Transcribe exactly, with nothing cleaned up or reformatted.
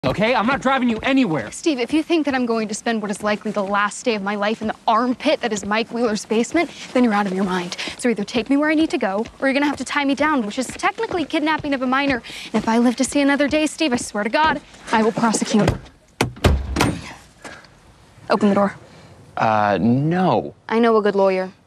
Okay? I'm not driving you anywhere. Steve, if you think that I'm going to spend what is likely the last day of my life in the armpit that is Mike Wheeler's basement, then you're out of your mind. So either take me where I need to go, or you're gonna have to tie me down, which is technically kidnapping of a minor. And if I live to see another day, Steve, I swear to God, I will prosecute. Open the door. Uh, no. I know a good lawyer.